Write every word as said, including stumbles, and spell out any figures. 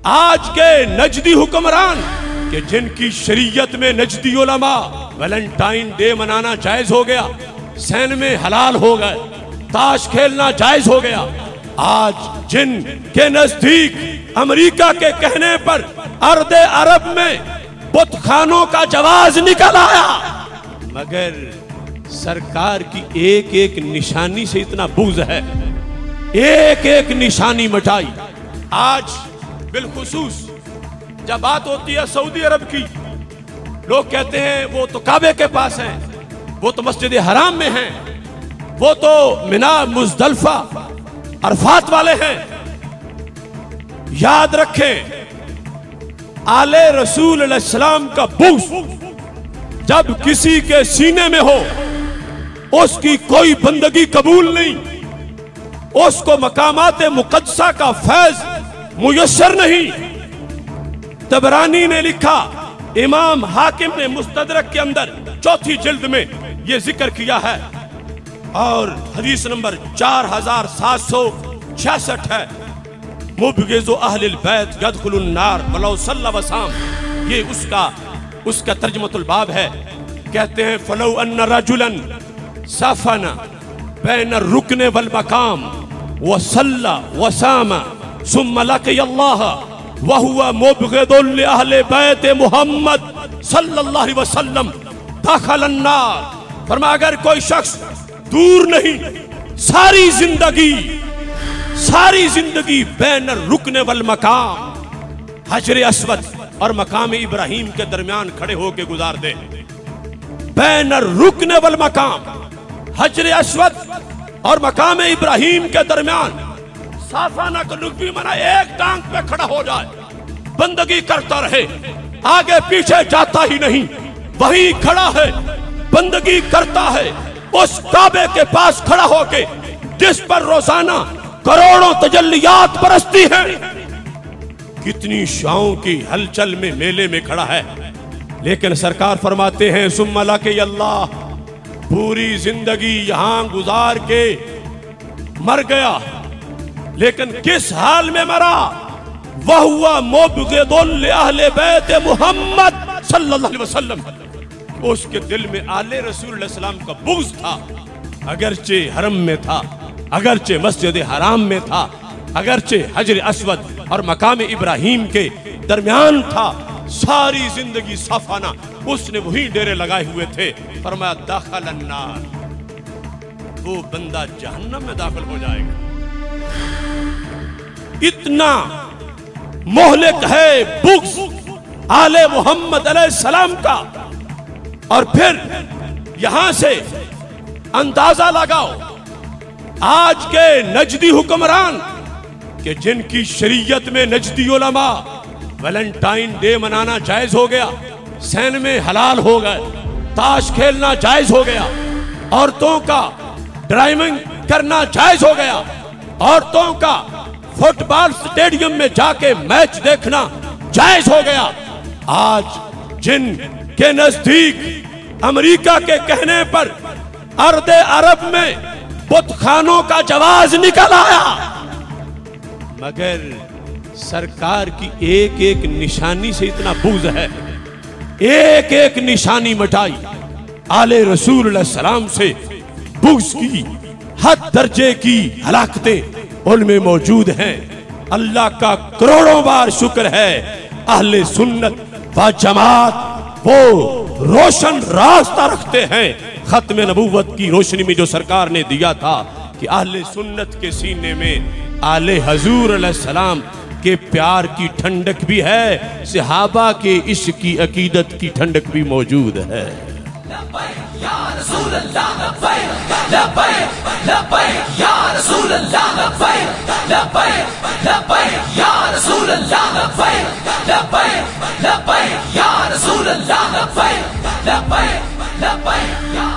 آج کے نجدی حکمران کہ جن کی شریعت میں نجدی علماء ویلنٹائن ڈے منانا جائز ہو گیا، سین میں حلال ہو گئے، تاش کھیلنا جائز ہو گیا، آج جن کے نزدیک امریکہ کے کہنے پر ارض عرب میں بت خانوں کا جواز نکل آیا، مگر سرکار کی ایک ایک نشانی سے اتنا بغض ہے، ایک ایک نشانی مٹائی۔ آج بالخصوص جب بات ہوتی ہے سعودی عرب کی، لوگ کہتے ہیں وہ تو کعبے کے پاس ہیں، وہ تو مسجد حرام میں ہیں، وہ تو منا مزدلفہ عرفات والے ہیں۔ یاد رکھیں آل رسول علیہ السلام کا بغض جب کسی کے سینے میں ہو اس کی کوئی بندگی قبول نہیں، اس کو مقامات مقدسہ کا فیض میسر نہیں۔ طبرانی نے لکھا، امام حاکم نے مستدرک کے اندر چوتھی جلد میں یہ ذکر کیا ہے، اور حدیث نمبر چار ہزار سات سو چھیاسٹھ ہے، مبغض اہل البیت یدخل النار ولو صلی وسام، یہ اس کا اس کا ترجمۃ الباب ہے۔ کہتے ہیں فلو ان رجلا سفن بین الرکن والمقام وصلی وسام ثم لقی اللہ وہو مبغض لأہل بیت محمد صلی اللہ علیہ وسلم دخل النار۔ فرمایا اگر کوئی شخص دور نہیں، ساری زندگی ساری زندگی بین الرکن والمقام، حجر اسود اور مقام ابراہیم کے درمیان کھڑے ہو کے گزار دے، بین الرکن والمقام، حجر اسود اور مقام ابراہیم کے درمیان صافانہ کا لغوی معنی ایک ٹانگ پہ کھڑا ہو جائے، بندگی کرتا رہے، آگے پیچھے جاتا ہی نہیں، وہی کھڑا ہے، بندگی کرتا ہے، اس کعبے کے پاس کھڑا ہو کے جس پر روزانہ کروڑوں تجلیات برستی ہیں، کتنی شاؤں کی ہلچل میں میلے میں کھڑا ہے، لیکن سرکار فرماتے ہیں ثم لقی اللہ، پوری زندگی یہاں گزار کے مر گیا، لیکن کس حال میں مرا؟ وَهُوَ مُبْغِضٌ لِأَهْلِ بَيْتِ محمد صلی اللہ علیہ وسلم، اس کے دل میں آل رسول اللہ علیہ وسلم کا بغض تھا، اگرچہ حرم میں تھا، اگرچہ مسجد حرام میں تھا، اگرچہ حجر اسود اور مقام ابراہیم کے درمیان تھا، ساری زندگی صافانہ اس نے وہی ڈیرے لگائے ہوئے تھے۔ فرمایا داخل النار، وہ بندہ جہنم میں داخل ہو جائے گا۔ اتنا مہلک ہے بغض آل محمد علیہ السلام کا۔ اور پھر یہاں سے اندازہ لگاؤ آج کے نجدی حکمران کہ جن کی شریعت میں نجدی علماء ویلنٹائن ڈے منانا جائز ہو گیا، سین میں حلال ہو گئے، تاش کھیلنا جائز ہو گیا، عورتوں کا ڈرائیونگ کرنا جائز ہو گیا، عورتوں کا فٹ بال سٹیڈیم میں جا کے میچ دیکھنا جائز ہو گیا، آج جن کے نزدیک امریکہ کے کہنے پر ارض عرب میں بت خانوں کا جواز نکل آیا، مگر سرکار کی ایک ایک نشانی سے اتنا بغض ہے، ایک ایک نشانی مٹائی، آل رسول علیہ السلام سے بغض کی حد درجے کی ہلاکتیں ان میں موجود ہیں۔ اللہ کا کروڑوں بار شکر ہے، اہل سنت و جماعت وہ روشن راستہ رکھتے ہیں، ختم نبوت کی روشنی میں جو سرکار نے دیا تھا کہ اہل سنت کے سینے میں آل حضور علیہ السلام کے پیار کی ٹھنڈک بھی ہے، صحابہ کے عشق کی عقیدت کی ٹھنڈک بھی موجود ہے۔ لبیک یا رسول اللہ، لبیک لبیک لبیک یا رسول اللہ، لبیک لبیک لبیک یا رسول اللہ، لبیک لبیک لبیک یا رسول اللہ، لبیک لبیک لبیک یا